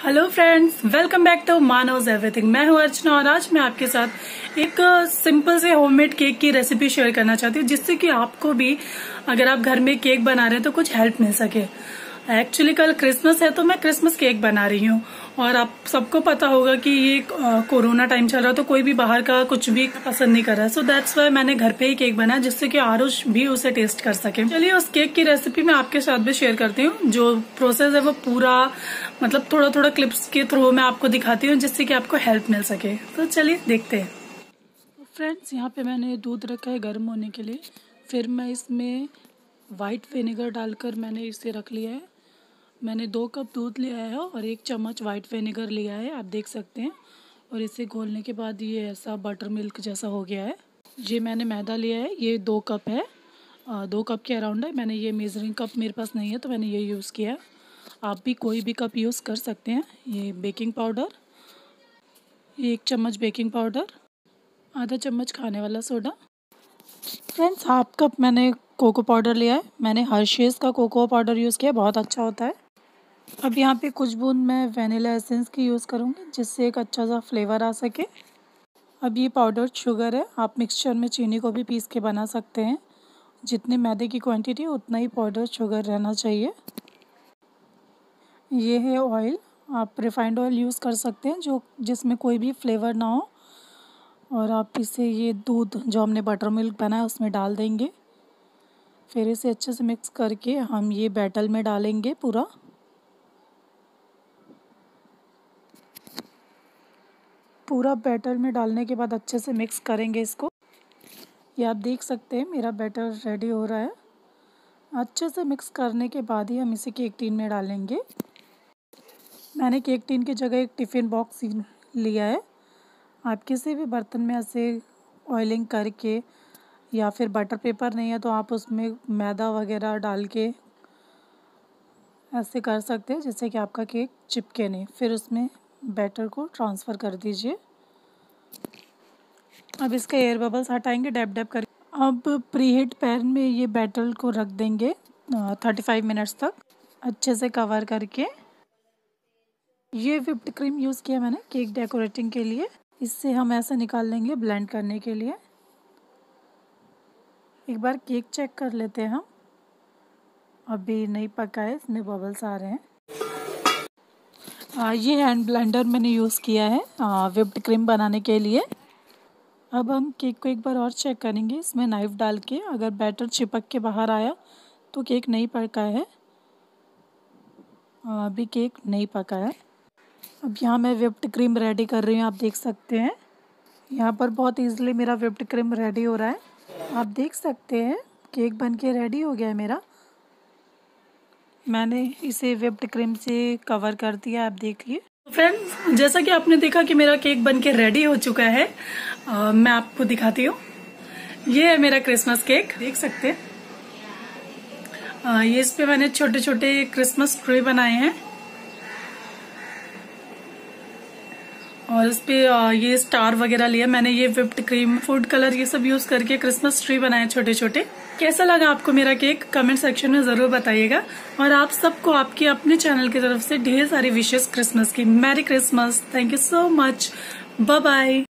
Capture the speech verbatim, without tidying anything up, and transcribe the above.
Hello friends, welcome back to Manoj everything. मैं हूं अर्चना और आज मैं आपके साथ एक सिंपल से होममेड केक की रेसिपी शेयर करना चाहती हूँ, जिससे कि आपको भी अगर आप घर में केक बना रहे हैं तो कुछ हेल्प मिल सके। एक्चुअली कल क्रिसमस है तो मैं क्रिसमस केक बना रही हूँ और आप सबको पता होगा कि ये कोरोना टाइम चल रहा है तो कोई भी बाहर का कुछ भी पसंद नहीं कर रहा है। सो दैट्स वाई मैंने घर पे ही केक बनाया जिससे कि आरुष भी उसे टेस्ट कर सके। चलिए उस केक की रेसिपी मैं आपके साथ भी शेयर करती हूँ। जो प्रोसेस है वो पूरा मतलब थोड़ा थोड़ा क्लिप्स के थ्रू मैं आपको दिखाती हूँ जिससे कि आपको हेल्प मिल सके। तो चलिए देखते हैं। फ्रेंड्स, यहाँ पे मैंने दूध रखा है गर्म होने के लिए। फिर मैं इसमें वाइट विनेगर डालकर मैंने इसे रख लिया है। मैंने दो कप दूध लिया है और एक चम्मच वाइट विनेगर लिया है, आप देख सकते हैं। और इसे घोलने के बाद ये ऐसा बटर मिल्क जैसा हो गया है। ये मैंने मैदा लिया है, ये दो कप है, दो कप के अराउंड है। मैंने ये मेजरिंग कप मेरे पास नहीं है तो मैंने ये यूज़ किया है। आप भी कोई भी कप यूज़ कर सकते हैं। ये बेकिंग पाउडर, ये एक चम्मच बेकिंग पाउडर, आधा चम्मच खाने वाला सोडा। फ्रेंड्स, हाफ कप मैंने कोको पाउडर लिया है। मैंने हर्शीज़ का कोको पाउडर यूज़ किया है, बहुत अच्छा होता है। अब यहाँ पे कुछ बूंद मैं वनीला एसेंस की यूज़ करूँगी जिससे एक अच्छा सा फ्लेवर आ सके। अब ये पाउडर शुगर है, आप मिक्सचर में चीनी को भी पीस के बना सकते हैं। जितने मैदे की क्वांटिटी है उतना ही पाउडर शुगर रहना चाहिए। ये है ऑयल, आप रिफाइंड ऑयल यूज़ कर सकते हैं जो जिसमें कोई भी फ्लेवर ना हो। और आप इसे ये दूध जो हमने बटर मिल्क बनाया उसमें डाल देंगे। फिर इसे अच्छे से मिक्स करके हम ये बैटर में डालेंगे। पूरा पूरा बैटर में डालने के बाद अच्छे से मिक्स करेंगे इसको। ये आप देख सकते हैं मेरा बैटर रेडी हो रहा है। अच्छे से मिक्स करने के बाद ही हम इसे केक टिन में डालेंगे। मैंने केक टिन की जगह एक टिफ़िन बॉक्स लिया है। आप किसी भी बर्तन में ऐसे ऑयलिंग करके या फिर बटर पेपर नहीं है तो आप उसमें मैदा वगैरह डाल के ऐसे कर सकते हैं जिससे कि आपका केक चिपके नहीं। फिर उसमें बैटर को ट्रांसफ़र कर दीजिए। अब इसका एयर बबल्स हटाएंगे डैब डैब कर। अब प्रीहीट पैन में ये बैटर को रख देंगे थर्टी फाइव मिनट्स तक अच्छे से कवर करके। ये व्हिप्ड क्रीम यूज़ किया मैंने केक डेकोरेटिंग के लिए। इससे हम ऐसे निकाल लेंगे ब्लेंड करने के लिए। एक बार केक चेक कर लेते हैं हम। अभी नहीं पका है, इसमें बबल्स आ रहे हैं। आ, ये हैंड ब्लेंडर मैंने यूज़ किया है व्हिप्ड क्रीम बनाने के लिए। अब हम केक को एक बार और चेक करेंगे इसमें नाइफ़ डाल के। अगर बैटर चिपक के बाहर आया तो केक नहीं पका है। अभी केक नहीं पका है। अब यहाँ मैं व्हिप्ड क्रीम रेडी कर रही हूँ, आप देख सकते हैं। यहाँ पर बहुत इजीली मेरा व्हिप्ड क्रीम रेडी हो रहा है। आप देख सकते हैं केक बन के रेडी हो गया है मेरा। मैंने इसे व्हिप्ड क्रीम से कवर कर दिया, आप देखिए। फ्रेंड्स, जैसा कि आपने देखा कि मेरा केक बन के रेडी हो चुका है। आ, मैं आपको दिखाती हूँ। ये है मेरा क्रिसमस केक, देख सकते हैं। आ, ये इस पे मैंने छोटे छोटे क्रिसमस ट्री बनाए हैं और इस पे ये स्टार वगैरह लिया मैंने। ये व्हिप्ड क्रीम, फूड कलर, ये सब यूज करके क्रिसमस ट्री बनाए छोटे छोटे। कैसा लगा आपको मेरा केक कमेंट सेक्शन में जरूर बताइएगा। और आप सबको आपके अपने चैनल की तरफ से ढेर सारी विशेष क्रिसमस की। Merry Christmas, thank you so much, bye bye.